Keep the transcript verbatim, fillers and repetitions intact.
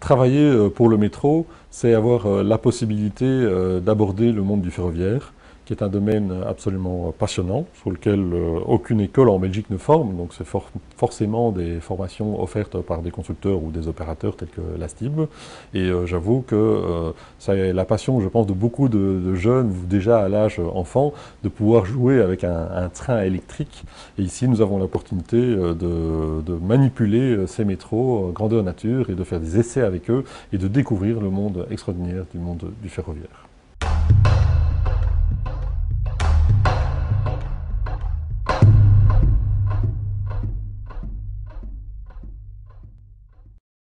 travailler pour le métro, c'est avoir la possibilité d'aborder le monde du ferroviaire, qui est un domaine absolument passionnant, sur lequel euh, aucune école en Belgique ne forme, donc c'est for forcément des formations offertes par des constructeurs ou des opérateurs tels que la S T I B. Et euh, j'avoue que euh, ça est la passion, je pense, de beaucoup de, de jeunes, déjà à l'âge enfant, de pouvoir jouer avec un, un train électrique. Et ici, nous avons l'opportunité de, de manipuler ces métros grandeur nature et de faire des essais avec eux et de découvrir le monde extraordinaire du monde du ferroviaire.